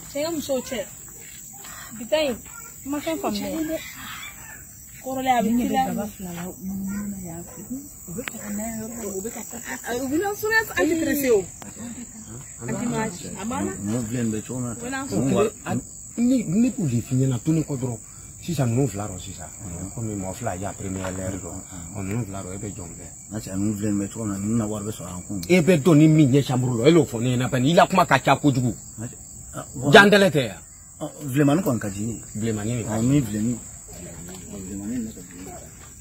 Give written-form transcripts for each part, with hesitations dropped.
Saya muso cɛ. Bitai ma fɛn faamuya dɛ. Kɔrɔlen a bɛ kila. Baba fila la mun na yan fɛ. U bɛ taga n'a yɔrɔ o bɛ ka taa. U bɛna sɔrɔ an tɛ pressé o. Amana. Mun filɛ nin bɛ cogo min na. Ni k'u de f'i ɲɛna to ne kɔ dɔrɔn sisan ninnu fila rɔ sisan. Komi mɔgɔ fila y'a première l'heure dɔn. Ninnu fila rɔ e bɛ jɔn fɛ. N'a cɛ ninnu filɛ nin bɛ cogo min na ninnu na wari bɛ sɔrɔ an kun. E bɛ dɔn ni min ɲɛ chambre la e l'o fɔ ne ɲɛna bani i la kuma ka ca kojugu. Jandɛlɛ tɛ yan. Bilemani kɔni ka di ne ye. Bilemani de ka di. Min filɛ nin bilemani ne ka di ne ye.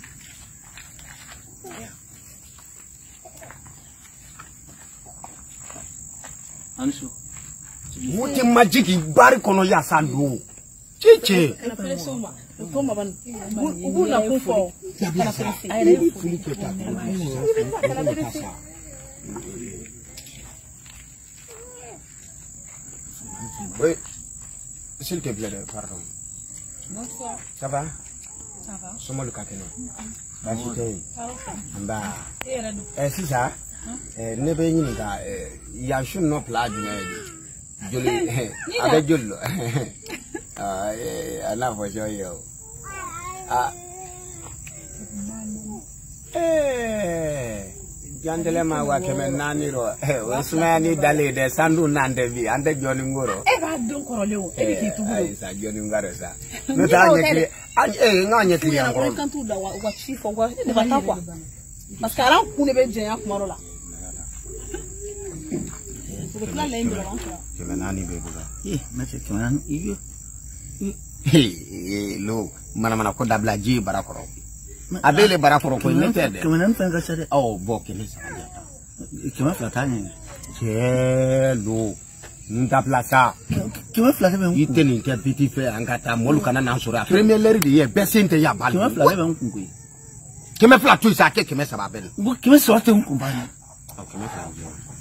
Anso. Muti majiki bari kɔnɔ yasa do. Cici. Ubu na kun fɔ. Oui. S'il te plaît, pardon. Bonsoir. Ça va? Ça va. Sommes le capitaine. Bachité. Bah. Si ça. Ne veut ni ga. Ya shun no plage ne. Joli. Avec joli. Ala vojo yo. Ah. Jandele ma wa keme nani ro usmani dale de sandu nande bi ande joni ngoro e ba don korole o e bi kitu ai sa joni ngaro sa no ta nyekli nganye kli ngoro kan tu da wa chief wa ne ba ta kwa parce que ran ku ne be jenya kumaro la ko kala le ndo ran keme nani be buga na ce keme nani iyo lo mana ko dabla ji barakoro abele barakoro ko ne tede keme nan fan ka sare oh bo kele sa keme flata ne lo ndabla sa keme flata be ite ni ke petit fait angata molu kana na sura premier l'heure de besente ya bal keme flata be nkunku keme flata tu sa ke keme sa ba bel bo keme so te nkunku ba ni keme flata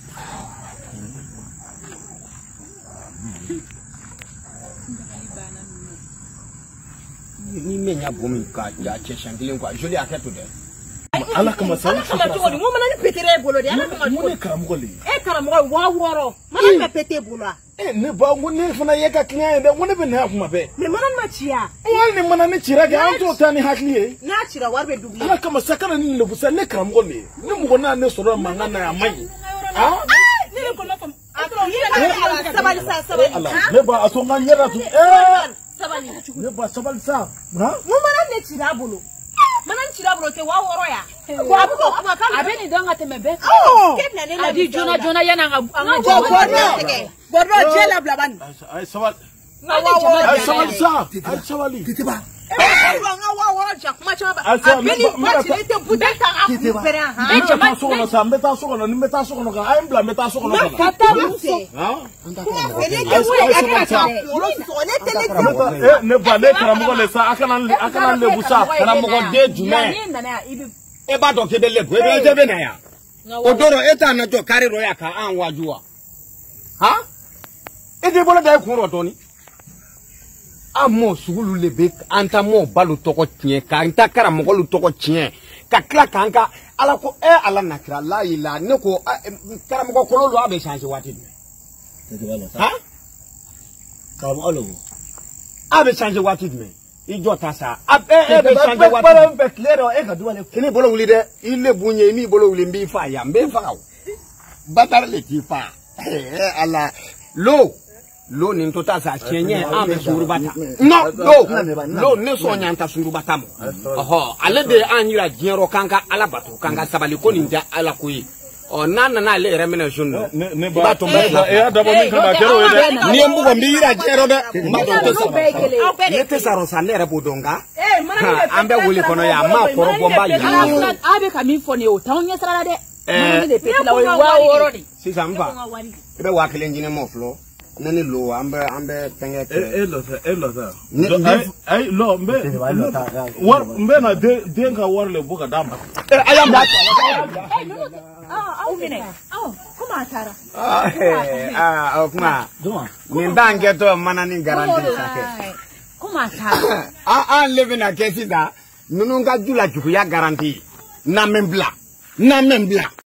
ni menya bomi ka ya che shangilin kwa joli aketo de ala kama sa kama to mo mana ni petere bolo de ala kama mo ne karamugo le karamugo wa woro mana me pete bolo ne ba ngo ne fana ye ka client de ngone be na kuma be me mana ma chia wal ni mana ni chira ga an to tani hakliye na chira warbe dubli ala kama sakana ni le busa ne karamugo le ne mugo na ne soro manga na ya mai ne ko na fam sabali ne ba atonga nyera tu sabali ne ba sabali sa mo mana ne chira bolo mana chira bolo te wa woro ya wa buko kuma kan abeni donga te mebe kebna ne la di jona yana anga bordo jela blaban ay sabal ay sabal sa ay sabali titiba nga wa woro ja kuma chaba abeni ba chile te budeta akupere ha meta sokono sa meta sokono ni meta sokono ka ay mbla meta sokono ka kata muse ne ba le karamugo le sa akana le busa karamugo de jume e ba do kede le bo e be na ya odoro eta na jo kari ro ya ka an wajuwa ha e de bola da ku ro to ni amo sugulu lebe anta mo balu toko tie ka anta karamugo lu toko tie ka kla kanka ala ko ala nakira la ila ne ko karamugo ko lo abe change wati ha karamugo lo abe change wati me ijo tasa abe change wati para be klero e ka duwale kini bolo wuli de ile bunye ni bolo wuli mbi fa ya mbe fa batar le ti fa ala lo ni to tasa chenye abe suru bata no lo ne so nyanta suru bata mo oho ale de anyira jero kanka ala batu kanka sabali ko ni da ala koyi o nana na le remena junno ne ba to be e da bo min kan kero de ni mbugo mbira jero de ma do to sa ne te saro sa ne rebo donga ambe wuli kono ya ma koro bomba ya abe kami fo ne o tawnya sala de mana ne pete la wa woro de si samba ebe wa kele njine mo flo nani lo ambe tenge lo sa ay lo mbe war mbe na de nga war le buka damba ayam da mine kuma tara kuma ni bange to mana ni garanti sake kuma tara an living a kesi da nunu nga jula juku ya garanti na membla